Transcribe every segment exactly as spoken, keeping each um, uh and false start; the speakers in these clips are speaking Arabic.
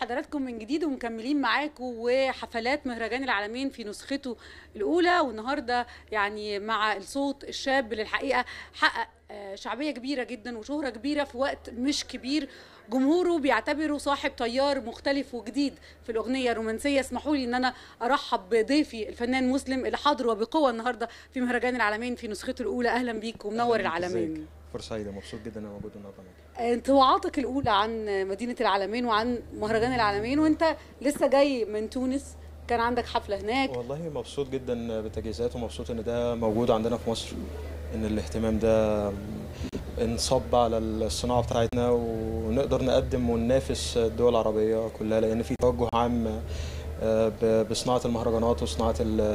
بحضراتكم من جديد ومكملين معاكم وحفلات مهرجان العالمين في نسخته الأولى، والنهارده يعني مع الصوت الشاب اللي الحقيقة حقق شعبية كبيرة جدا وشهرة كبيرة في وقت مش كبير. جمهوره بيعتبره صاحب تيار مختلف وجديد في الأغنية الرومانسية. اسمحوا لي إن أنا أرحب بضيفي الفنان مسلم اللي حاضر وبقوة النهارده في مهرجان العالمين في نسخته الأولى. أهلا بيك ومنور العالمين. فرصة سعيدة، مبسوط جدا انا موجود النهارده معاك. انطباعاتك الاولى عن مدينه العالمين وعن مهرجان العالمين وانت لسه جاي من تونس، كان عندك حفله هناك؟ والله مبسوط جدا بالتجهيزات ومبسوط ان ده موجود عندنا في مصر، ان الاهتمام ده انصب على الصناعه بتاعتنا ونقدر نقدم وننافس الدول العربيه كلها، لان في توجه عام بصناعه المهرجانات وصناعه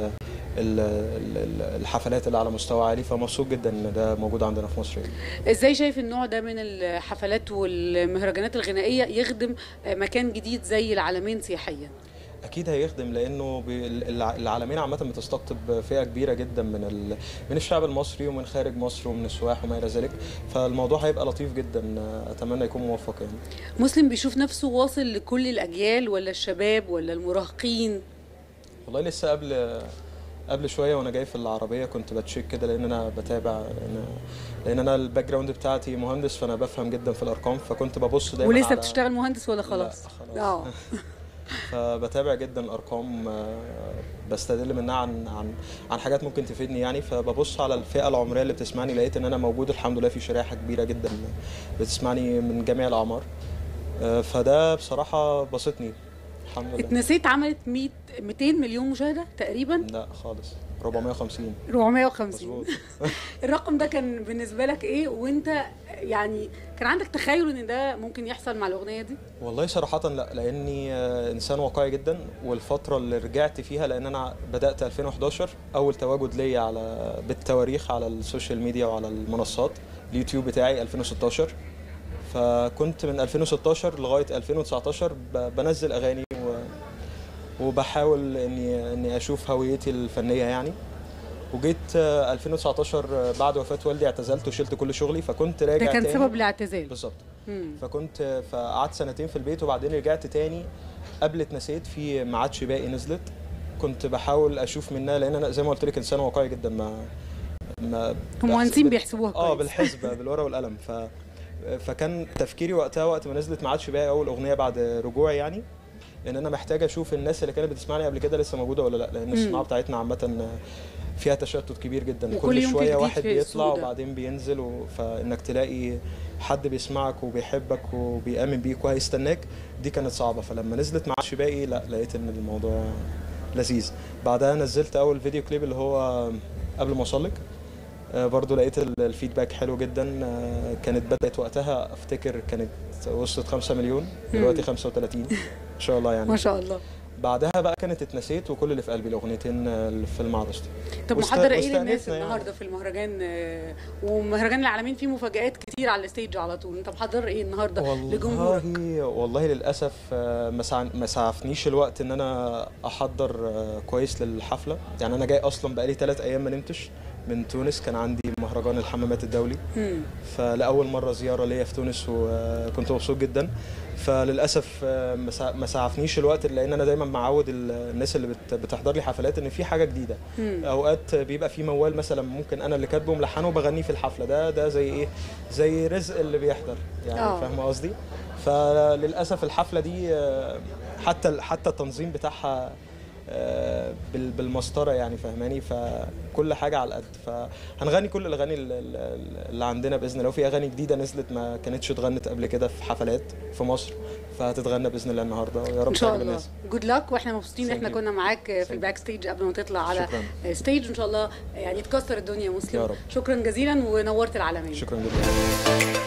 الحفلات اللي على مستوى عالي، فمبسوط جدا ان ده موجود عندنا في مصر. ازاي شايف النوع ده من الحفلات والمهرجانات الغنائيه يخدم مكان جديد زي العالمين سياحيا؟ اكيد هيخدم، لانه العالمين عامه بتستقطب فئه كبيره جدا من من الشعب المصري ومن خارج مصر ومن السواح وما الى ذلك، فالموضوع هيبقى لطيف جدا، اتمنى يكون موفق. يعني مسلم بيشوف نفسه واصل لكل الاجيال ولا الشباب ولا المراهقين؟ والله لسه قبل قبل شويه وانا جاي في العربيه كنت بتشيك كده، لان انا بتابع لان انا الباك جراوند بتاعتي مهندس، فانا بفهم جدا في الارقام، فكنت ببص دايما. ولسه على... بتشتغل مهندس ولا خلاص؟ لا خلاص. اه فبتابع جدا الارقام، بستدل منها عن عن عن حاجات ممكن تفيدني يعني، فببص على الفئه العمريه اللي بتسمعني، لقيت ان انا موجود الحمد لله في شريحه كبيره جدا بتسمعني من جميع الاعمار، فده بصراحه بسطني الحمد لله. اتنسيت عملت مئتين مليون مشاهده تقريبا؟ لا خالص، أربعمائة وخمسين. أربعمائة وخمسين الرقم ده كان بالنسبه لك ايه وانت يعني كان عندك تخيل ان ده ممكن يحصل مع الاغنيه دي؟ والله صراحه لا، لاني انسان واقعي جدا، والفتره اللي رجعت فيها لان انا بدات ألفين وحداشر اول تواجد ليا على بالتواريخ على السوشيال ميديا وعلى المنصات. اليوتيوب بتاعي ألفين وستاشر، فكنت من ألفين وستاشر لغايه ألفين وتسعتاشر بنزل اغاني وبحاول اني اني اشوف هويتي الفنيه يعني. وجيت ألفين وتسعتاشر بعد وفاه والدي اعتزلت وشلت كل شغلي، فكنت راجع ده كان تاني. سبب الاعتزال بالظبط. فكنت فقعدت سنتين في البيت، وبعدين رجعت تاني. قبل اتنسيت في ما عادش باقي نزلت، كنت بحاول اشوف منها، لان انا زي ما قلت لك انسان واقعي جدا. ما ما المهندسين بيحسبوها كويس. اه بالحسبه بالورقه والقلم. ف فكان تفكيري وقتها وقت ما نزلت ما عادش باقي اول اغنيه بعد رجوعي يعني، ان انا محتاج اشوف الناس اللي كانت بتسمعني قبل كده لسه موجوده ولا لا، لان الصناعه بتاعتنا عامه فيها تشتت كبير جدا، كل شويه واحد بيطلع وبعدين بينزل و... فانك تلاقي حد بيسمعك وبيحبك وبيامن بيك وهيستناك، دي كانت صعبه. فلما نزلت ما عادش باقي لا، لقيت ان الموضوع لذيذ. بعدها نزلت اول فيديو كليب اللي هو قبل ما اوصلك، برضو لقيت الفيدباك حلو جدا. كانت بدأت وقتها افتكر كانت وصلت خمسة مليون، دلوقتي خمسة وثلاثين ان شاء الله يعني. ما شاء الله. بعدها بقى كانت اتنسيت وكل اللي في قلبي الاغنيتين اللي في المعرض. طب محضر ايه للناس النهارده في المهرجان؟ ومهرجان العالمين فيه مفاجآت كتير على الستيج على طول، انت محضر ايه النهارده لجمهورك؟ والله والله للاسف ما سعفنيش الوقت ان انا احضر كويس للحفله يعني. انا جاي اصلا بقالي ثلاث ايام ما نمتش من تونس، كان عندي مهرجان الحمامات الدولي، فلأول مرة زيارة ليا في تونس وكنت مبسوط جدا. فللأسف ما سعفنيش الوقت، لأن أنا دايما معود الناس اللي بتحضر لي حفلات إن في حاجة جديدة. أوقات بيبقى في موال مثلا ممكن أنا اللي كاتبه وملحنه وبغنيه في الحفلة، ده ده زي إيه؟ زي رزق اللي بيحضر يعني. أوه. فاهمة قصدي؟ فللأسف الحفلة دي حتى حتى التنظيم بتاعها بالمسطره يعني، فاهماني؟ فكل حاجه على القد. فهنغني كل الاغاني اللي عندنا باذن الله، وفي اغاني جديده نزلت ما كانتش اتغنت قبل كده في حفلات في مصر، فهتتغنى باذن الله النهارده، ويا رب تعجب الناس. جود لك، واحنا مبسوطين احنا كنا معاك في الباك ستيج قبل ما تطلع على ستيج، ان شاء الله يعني تكسر الدنيا يا مسلم. يا رب. شكرا جزيلا ونورت العالمين. شكرا جدا.